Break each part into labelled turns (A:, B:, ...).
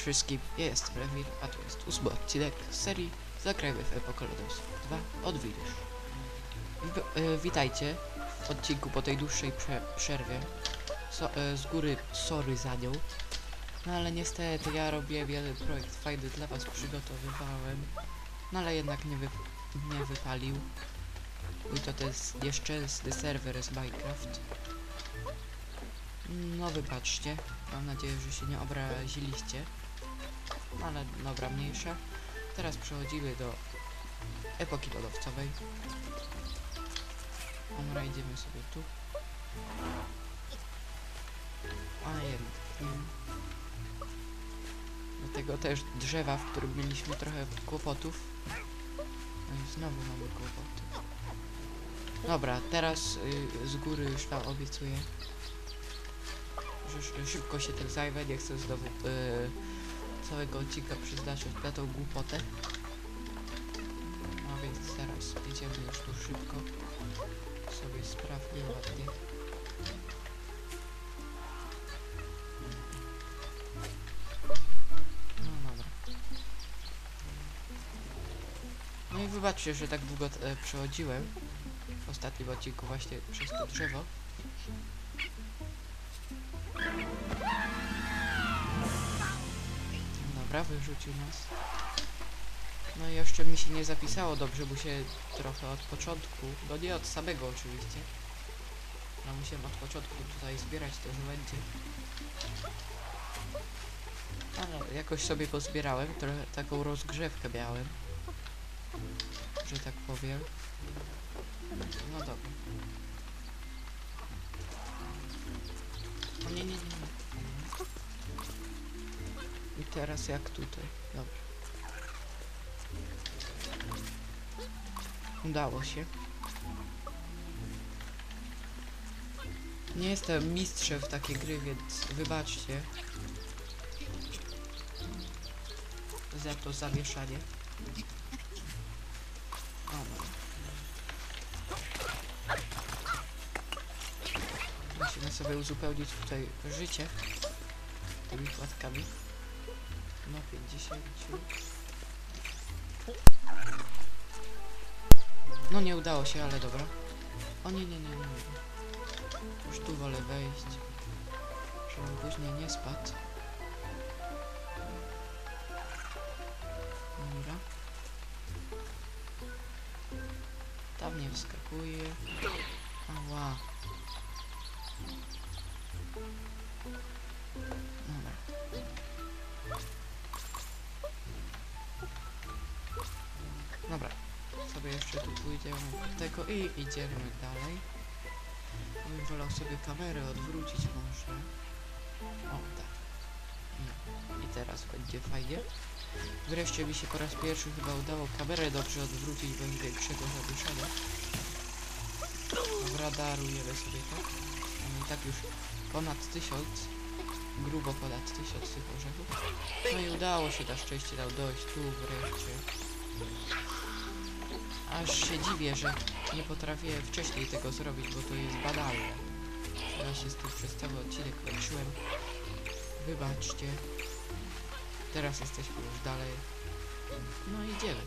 A: wszystkim, ja jestem Rewir, a to jest 8 odcinek z serii Zagrajmy w Epokę Lodowców 2 Odwilż. Witajcie w odcinku po tej dłuższej przerwie. Z góry sorry za nią. No ale niestety ja robiłem jeden projekt fajny dla was, przygotowywałem. No ale jednak nie wypalił. Był to ten nieszczęsny serwer z Minecraft. No wybaczcie, mam nadzieję, że się nie obraziliście. No ale dobra, mniejsza. Teraz przechodzimy do epoki lodowcowej. Dobra, idziemy sobie tu. A jednak nie. Do tego też drzewa, w którym mieliśmy trochę kłopotów. No i znowu mamy kłopoty. Dobra, teraz z góry już wam obiecuję, że szybko się tym zajmę. Nie chcę znowu całego odcinka przeznaczyć na tą głupotę. No więc teraz idziemy już tu szybko. Sobie sprawnie, ładnie. No dobra. No i wybaczcie, że tak długo przechodziłem w ostatnim odcinku właśnie przez to drzewo. Dobra, wyrzucił nas. No i jeszcze mi się nie zapisało dobrze, bo się trochę od początku, no nie od samego oczywiście, no musiałem od początku tutaj zbierać te żołędzie. Ale jakoś sobie pozbierałem, trochę taką rozgrzewkę miałem, że tak powiem. No dobra. O nie. I teraz jak tutaj, dobra. Udało się. Nie jestem mistrzem w takie gry, więc wybaczcie za to zamieszanie. O, no. Musimy sobie uzupełnić tutaj życie tymi płatkami. No 50. No nie udało się, ale dobra. O nie. Już tu wolę wejść, żebym później nie spadł. Dobra. Tam nie wskakuje. Ała. Dobra. Dobra. Sobie jeszcze tu pójdziemy do tego i idziemy dalej. Bym wolał sobie kamerę odwrócić może. O tak. I teraz będzie fajnie. Wreszcie mi się po raz pierwszy chyba udało kamerę dobrze odwrócić bez większego zamieszania. Dobra, darujemy sobie to. Mamy i tak już ponad 1000. Grubo ponad 1000 tych orzechów. No i udało się na szczęście nam dojść tu wreszcie. Aż się dziwię, że nie potrafię wcześniej tego zrobić, bo to jest banalne. Teraz się z tym przez cały odcinek męczyłem. Wybaczcie. Teraz jesteśmy już dalej. No idziemy.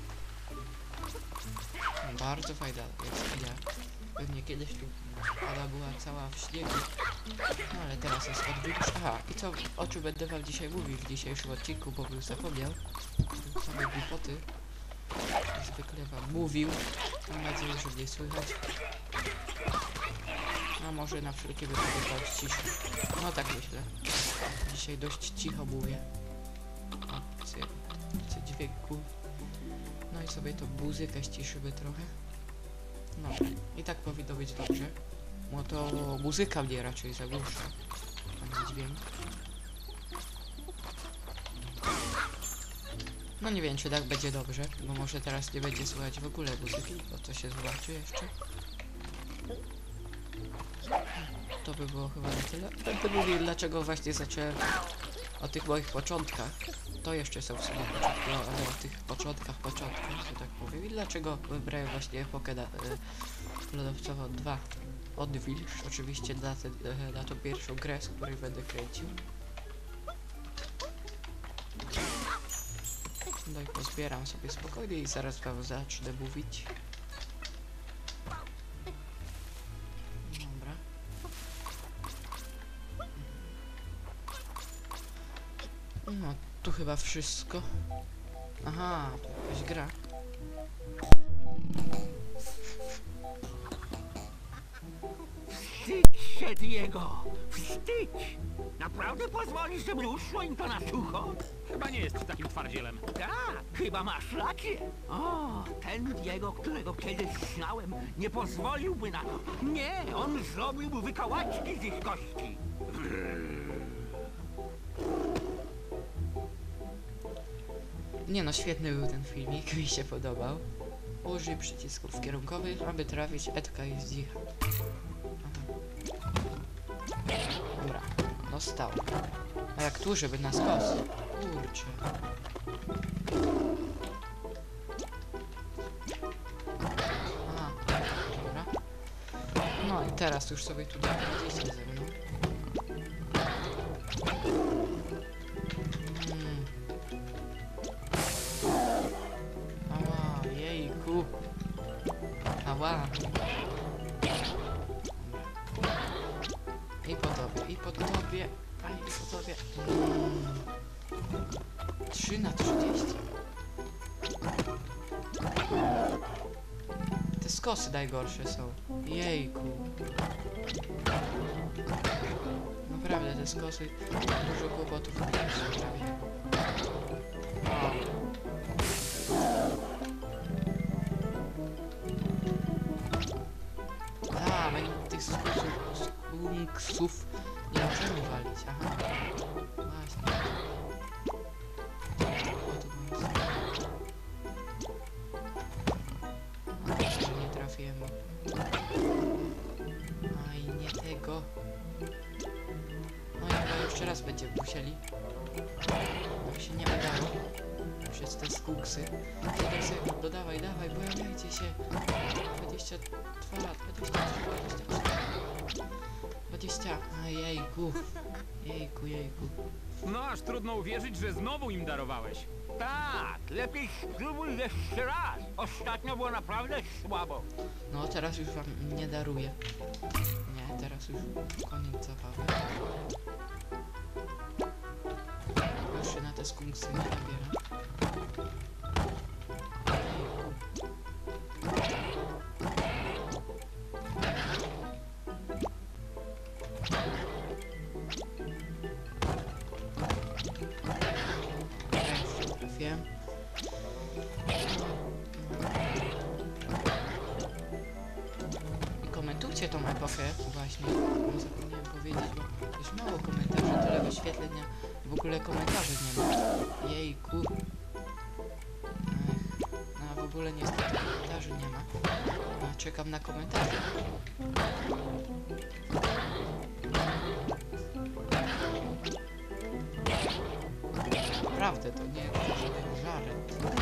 A: Bardzo fajna jaskinia. Pewnie kiedyś tu ona była cała w śniegu. No ale teraz jest odwilż. Aha, i co, o czym będę wam dzisiaj mówił w dzisiejszym odcinku, bo bym zapomniał. Same głupoty. Zwykle wam mówił. Mam nadzieję, że mnie słychać. A może na wszelkie wypadek bądź ciszy. No tak myślę. Dzisiaj dość cicho mówię. Opcje dźwięku. No i sobie tą muzykę ściszymy trochę. No i tak powinno być dobrze. No to muzyka mnie raczej zagłusza. A nie dźwięk. No nie wiem, czy tak będzie dobrze, bo może teraz nie będzie słychać w ogóle muzyki, bo to się zobaczy jeszcze. To by było chyba na tyle. Będę mówił, dlaczego właśnie zacząłem o tych moich początkach. To jeszcze są w sumie początki, ale o tych początkach, że tak powiem. I dlaczego wybrałem właśnie epokę lodowcową 2 Odwilż, oczywiście na tą pierwszą grę, z której będę kręcił. Daj, pozbieram sobie spokojnie i zaraz wam zacznę mówić. Dobra. No, tu chyba wszystko. Aha, tu jakaś gra.
B: Wstydź się, Diego! Wstydź! Naprawdę pozwolisz, żeby uszło im to na sucho?
C: Chyba nie jest takim twardzielem.
B: Tak, chyba masz rację. O, ten Diego, którego kiedyś znałem, nie pozwoliłby na to. Nie, on zrobiłby wykałaczki z ich kości.
A: Nie no, świetny był ten filmik, mi się podobał. Użyj przycisków kierunkowych, aby trafić Edka i Zdzicha. Dobra, dostał. A jak tu, żeby na skos? Kurczę. Aha, dobra. No i teraz już sobie tutaj pojedziecie ze mną. Ała, jejku. Ała. I po tobie, i po tobie, a i po tobie. 3 na 30. Te skosy najgorsze są. Jejku. Naprawdę te skosy dużo kłopotów sprawiają. A, my tych skunksów nie możemy walić, aha. Właśnie. O, tu mam że nie trafiłem. Aj, nie tego. No i chyba jeszcze raz będziemy musieli. Nam się nie udało. Przez te skunksy. 7 sekund, dodawaj, dawaj, pojawiajcie się. 22 lat, 23, 20. A jejku. Jejku, jejku.
C: No aż trudno uwierzyć, że znowu im darowałeś.
B: Tak, lepiej spróbuj jeszcze raz. Ostatnio było naprawdę słabo.
A: No teraz już wam nie daruję. Nie, teraz już koniec zabawy. Już się na te skunksy nie nabieram. Trafiłem. I komentujcie tą epokę, właśnie, bo zapomniałem powiedzieć, bo jest mało komentarzy, tyle wyświetlenia, w ogóle komentarzy nie ma. Jejku. Ech, no w ogóle niestety komentarzy nie ma. A czekam na komentarze. Naprawdę, to nie jest żaden żart.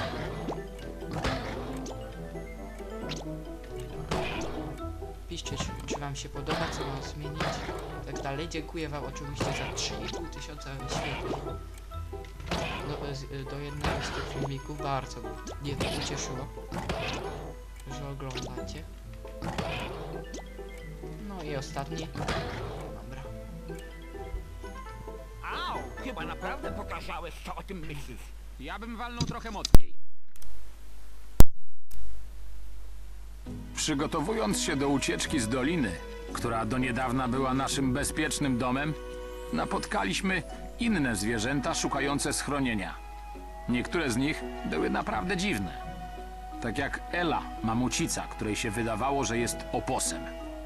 A: Piszcie, czy wam się podoba, co mam zmienić, tak dalej. Dziękuję wam oczywiście za 3,5 tysiąca wyświetleń do jednego z tych filmików. Bardzo mnie to ucieszyło, że oglądacie. No i ostatni. Dobra.
B: Au, chyba naprawdę pokazałeś, co o tym myślisz.
C: Ja bym walnął trochę mocniej.
D: Przygotowując się do ucieczki z doliny, która do niedawna była naszym bezpiecznym domem, napotkaliśmy inne zwierzęta szukające schronienia. Niektóre z nich były naprawdę dziwne. Tak jak Ela, mamucica, której się wydawało, że jest oposem.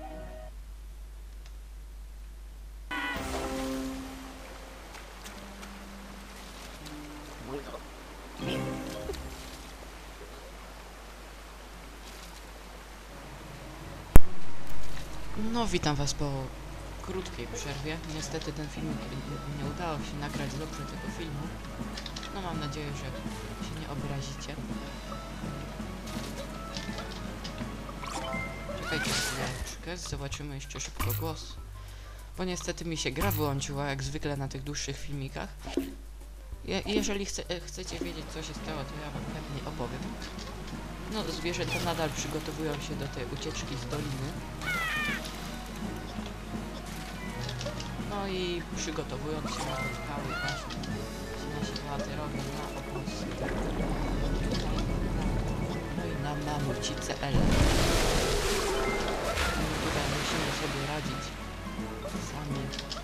A: No, witam was po krótkiej przerwie. Niestety ten film nie udało się nagrać dobrze tego filmu. No, mam nadzieję, że się nie obrazicie. Czekajcie chwileczkę, zobaczymy jeszcze szybko głos. Bo niestety mi się gra wyłączyła, jak zwykle na tych dłuższych filmikach. Jeżeli chcecie wiedzieć, co się stało, to ja wam pewnie opowiem. No, zwierzęta nadal przygotowują się do tej ucieczki z doliny. No i przygotowując się na te skały właśnie, ci nasi bohaterowie na obóz. No i na mamucicę Elę. No i tutaj musimy sobie radzić sami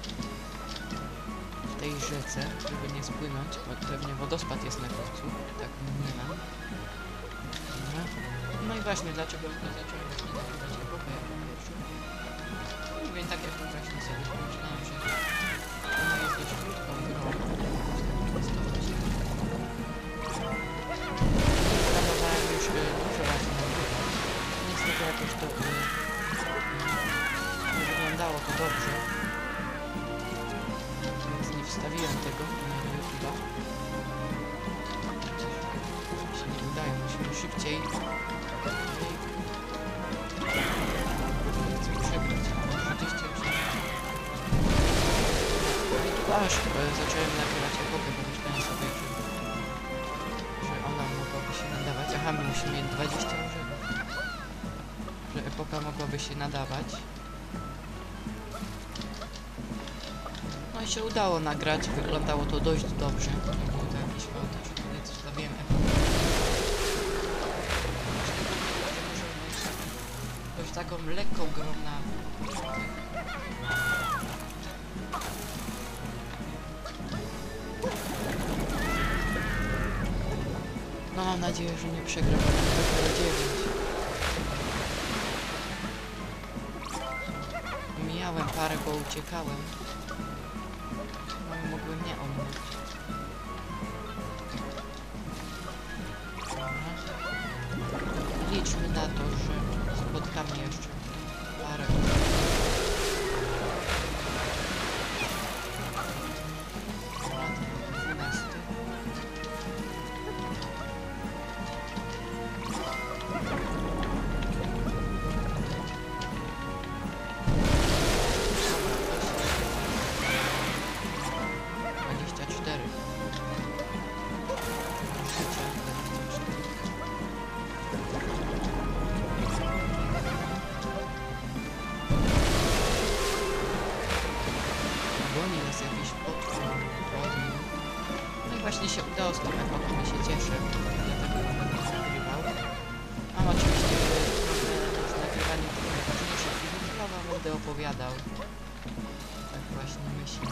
A: w tej rzece, żeby nie spłynąć, bo pewnie wodospad jest na końcu, tak nie mam. Dobra. No i właśnie, dlaczego zacząłem właśnie nagrywać epokę jako pierwszy. No więc tak jak właśnie sobie pomyślałem, że ona jest dość krótką grą. Planowałem już dużo razy nagrywać. Niestety jakoś to nie wyglądało to dobrze. Więc nie wstawiłem tego na YouTube'a. Się nie udaje, musimy szybciej. Chcę przegrać. 38. No i tu aż zacząłem nagrywać epokę, bo myślałem sobie, że ona mogłaby się nadawać. Aha, my musimy mieć 20 orzechów. Że epoka mogłaby się nadawać. No i się udało nagrać, wyglądało to dość dobrze. Nie było to jakieś chaotyczne, więc wstawiłem epokę. Dość taką lekką grą na początek. No mam nadzieję, że nie przegram, bo dopiero 9. Mijałem parę, bo uciekałem. No i mogłem nie ominąć. Liczmy na to, że spotkamy jeszcze parę. Lat 12. Goni nas jakiś potwór. No i właśnie się udało z tą epoką i się cieszę. Dlatego ją będę nagrywał. Mam oczywiście problem z nagrywaniem tych najważniejszych filmów, ale wam będę opowiadał. Tak właśnie myślę.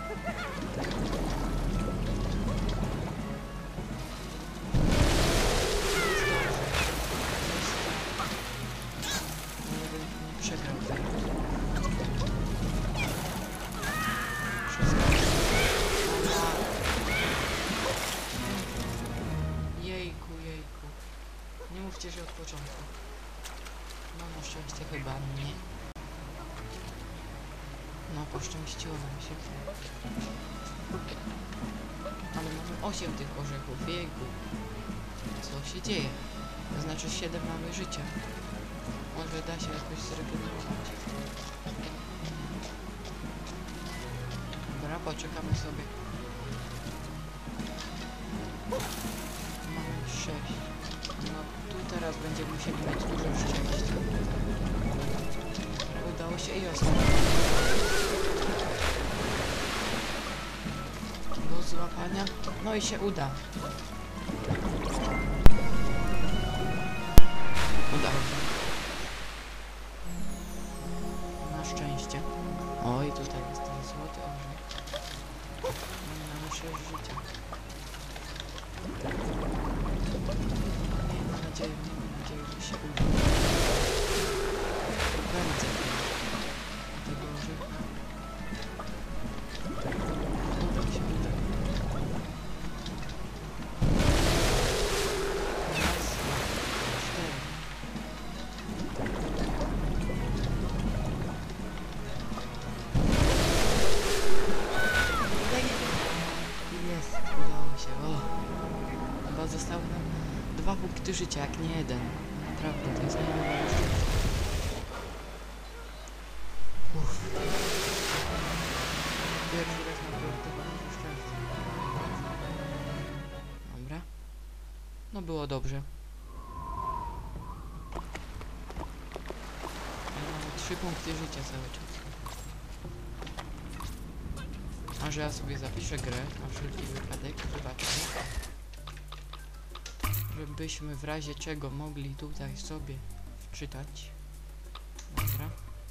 A: Nie przegrał tego. Jejku. Nie mówcie, że od początku. No na szczęście chyba nie. No poszczęściło nam się. Ale mamy 8 tych orzechów. Jejku. Co się dzieje? To znaczy 7 mamy życia. Może da się jakoś zregenerować. Dobra, poczekamy sobie. Mamy 6. No tu teraz będziemy musieli mieć dużo szczęścia. Udało się i ostatnio. Do złapania. No i się uda. Udało się. Na szczęście. Oj, tutaj jest ten złoty orzech. Mamy 6 życia. Miejmy nadzieję, że się uda. Będzie tego orzecha. Uda się, uda. Raz, 4. Jest, udało się. O. Chyba zostały nam 2 punkty życia, jak nie 1. Naprawdę, to jest najmniejsze szczęście. Pierwszy raz naprawdę bardzo szczęście. No było dobrze. Ja mam 3 punkty życia cały czas. A że ja sobie zapiszę grę na wszelki wypadek, zobaczcie. Żebyśmy w razie czego mogli tutaj sobie wczytać. Dobra.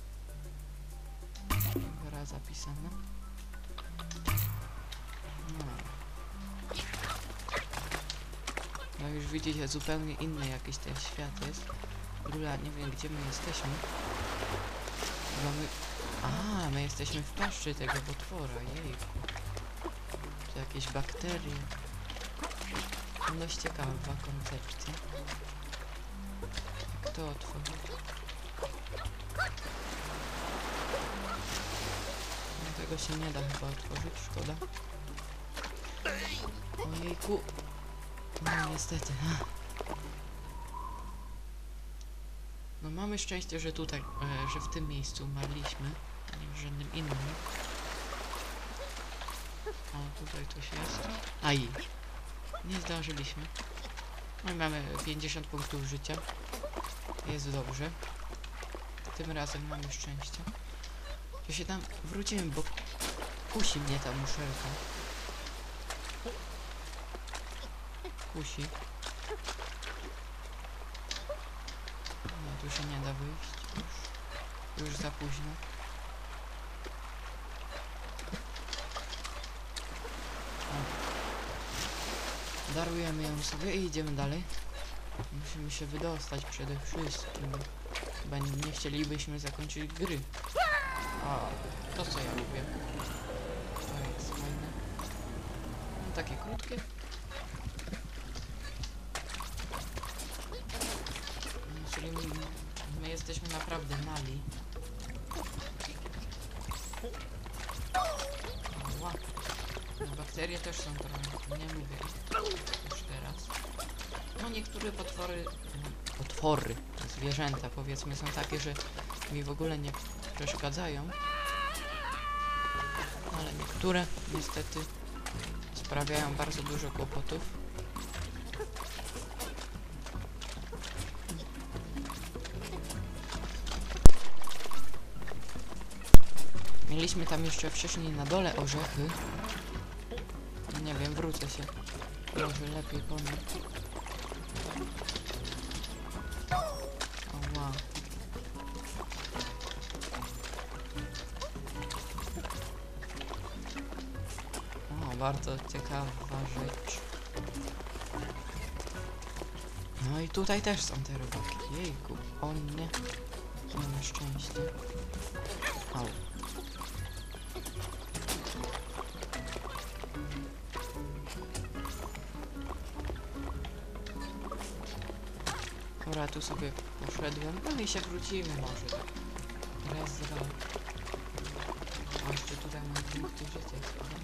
A: Gra zapisana. No. No już widzicie, zupełnie inny jakiś ten świat jest. W ogóle nie wiem, gdzie my jesteśmy. Chyba my... A, my jesteśmy w paszczy tego potwora, jejku. Tu jakieś bakterie. Dość ciekawa koncepcja. Jak to otworzyć? No, tego się nie da chyba otworzyć, szkoda. Ojejku. No niestety. No mamy szczęście, że tutaj, że w tym miejscu umarliśmy, a nie w żadnym innym. O, tutaj coś jest. Aj! Nie zdążyliśmy. No i mamy 50 punktów życia. Jest dobrze. Tym razem mamy szczęście. To się tam wrócimy, bo kusi mnie ta muszelka. Kusi. No tu się nie da wyjść. Już za późno. O. Darujemy ją sobie i idziemy dalej. Musimy się wydostać przede wszystkim. Chyba nie chcielibyśmy zakończyć gry. O, to co ja lubię. To jest fajne. No, takie krótkie. Czyli my jesteśmy naprawdę nali. Ła. No, bakterie też są trochę. Nie lubię już teraz. No niektóre potwory, zwierzęta powiedzmy są takie, że mi w ogóle nie przeszkadzają. Ale niektóre niestety sprawiają bardzo dużo kłopotów. Mieliśmy tam jeszcze wcześniej na dole orzechy. Nie wiem, wrócę się. Może lepiej po nie. Ała. O, bardzo ciekawa rzecz. No i tutaj też są te robaki. Jejku, o nie. Mamy szczęście. Au. Dobra, tu sobie poszedłem. No i się wrócimy może tak. Raz, dwa. A jeszcze tutaj mam punkty życia.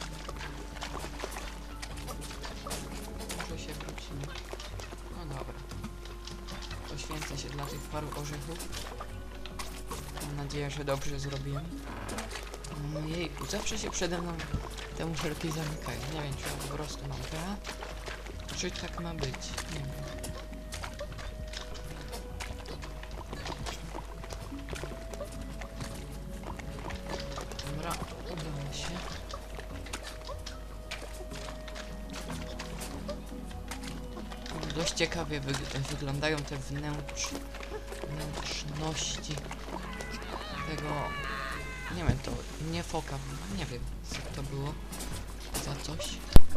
A: Może się wrócimy. No dobra. Poświęcę się dla tych paru orzechów. Mam nadzieję, że dobrze zrobiłem. No jejku, zawsze się przede mną te muszelki zamykają. Nie wiem, czy ja po prostu mam pecha, czy tak ma być. Nie wiem. Dobra, udało się. Dość ciekawie wyglądają te wnętrzności tego, nie wiem, to nie foka, nie wiem co to było za coś.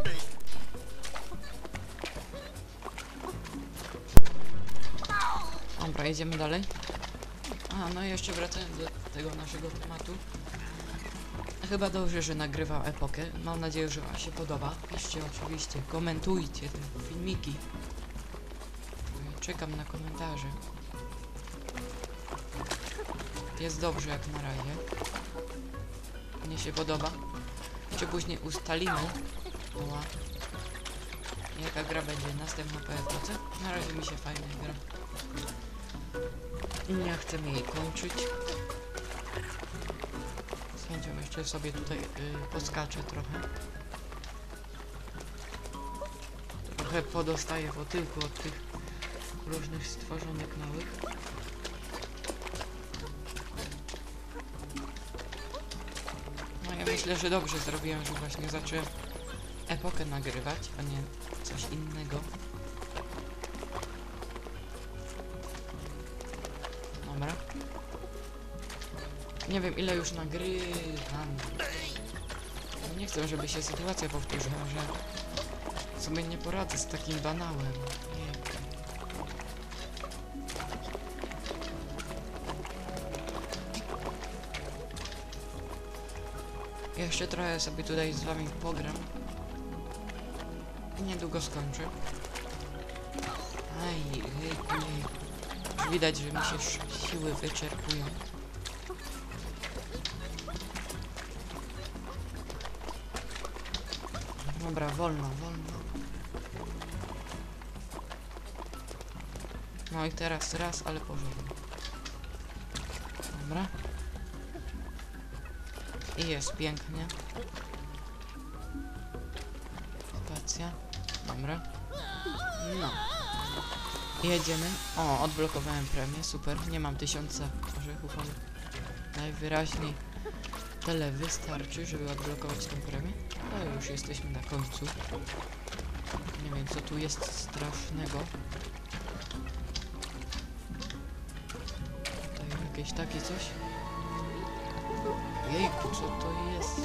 A: Dobra, idziemy dalej. A, no i jeszcze wracając do tego naszego tematu. Chyba dobrze, że nagrywam epokę. Mam nadzieję, że wam się podoba. Piszcie oczywiście, komentujcie te filmiki. Czekam na komentarze. Jest dobrze jak na razie. Mnie się podoba. Jeszcze później ustalimy, jaka gra będzie następna po epoce. Na razie mi się fajnie gra. Nie chcę jej kończyć. Z chęcią jeszcze sobie tutaj poskaczę trochę. trochę podostaję w otyłku od tych różnych stworzonek małych. No ja myślę, że dobrze zrobiłem, że właśnie zacząłem epokę nagrywać, a nie coś innego. Dobra. Nie wiem, ile już nagrywam. No nie chcę, żeby się sytuacja powtórzyła, że sobie nie poradzę z takim banałem. Nie. Jeszcze trochę sobie tutaj z wami pogram. I niedługo skończę. Aj, już widać, że mi się siły wyczerpują. Dobra, wolno. No i teraz raz, ale porządnie. Dobra. I jest pięknie. Spacja. Dobra. No. Jedziemy. O, odblokowałem premię, super. Nie mam 1000 orzechów, ale najwyraźniej tyle wystarczy, żeby odblokować tę premię. No już jesteśmy na końcu. Nie wiem, co tu jest strasznego. Tutaj jakieś takie coś. Jejku, co to jest?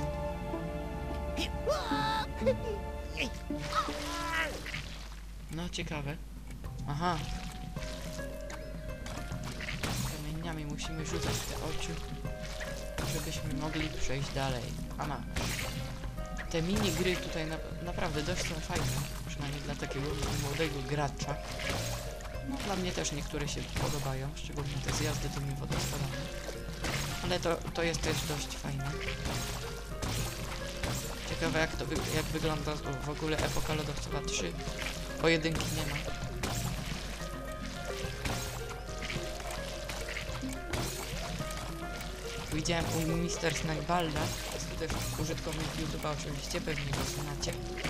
A: No, ciekawe. Aha. Kamieniami musimy rzucać te oczy, żebyśmy mogli przejść dalej. Ama. Te minigry tutaj naprawdę dość są fajne, przynajmniej dla takiego młodego gracza. No, dla mnie też niektóre się podobają, szczególnie te zjazdy tymi wodospadami. Ale to jest też dość fajne. Ciekawe jak wygląda w ogóle epoka lodowcowa 3. Pojedynki nie ma. Widziałem u Mr. Snakebalda, jest to też użytkownik YouTube'a, oczywiście, pewnie go znacie.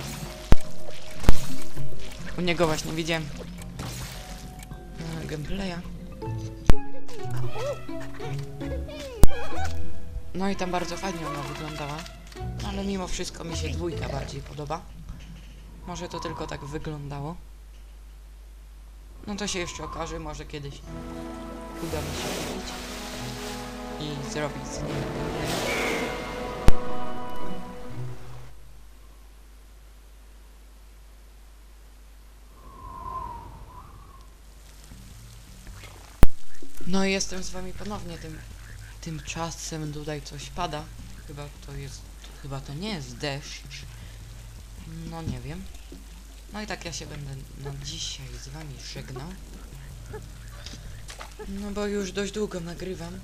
A: U niego właśnie widziałem gameplaya. No i tam bardzo fajnie ona wyglądała, ale mimo wszystko mi się 2 bardziej podoba. Może to tylko tak wyglądało. No to się jeszcze okaże, może kiedyś uda mi się kupić i zrobić z nim gameplay. No i jestem z wami ponownie. Tymczasem tutaj coś pada. Chyba to nie jest deszcz. No nie wiem. No i tak ja się będę na dzisiaj z wami żegnał. No bo już dość długo nagrywam.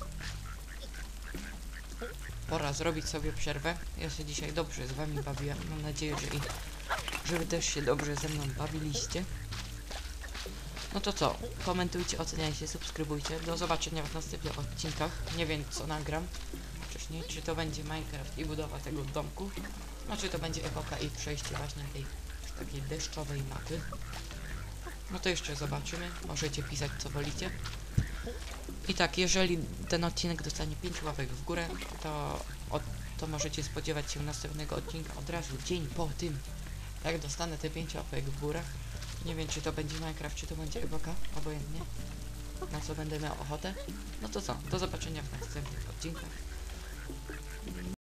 A: Pora zrobić sobie przerwę. Ja się dzisiaj dobrze z wami bawiłem. Mam nadzieję, że wy też się dobrze ze mną bawiliście. No to co? Komentujcie, oceniajcie, subskrybujcie. Do zobaczenia w następnych odcinkach. Nie wiem, co nagram wcześniej. Czy to będzie Minecraft i budowa tego domku, no czy to będzie epoka i przejście właśnie tej takiej deszczowej mapy. No to jeszcze zobaczymy. Możecie pisać, co wolicie. I tak, jeżeli ten odcinek dostanie 5 łapek w górę, to możecie spodziewać się następnego odcinka od razu dzień po tym, jak dostanę te 5 łapek w górę. Nie wiem, czy to będzie Minecraft, czy to będzie epoka, obojętnie, na co będę miał ochotę. No to co, do zobaczenia w następnych odcinkach.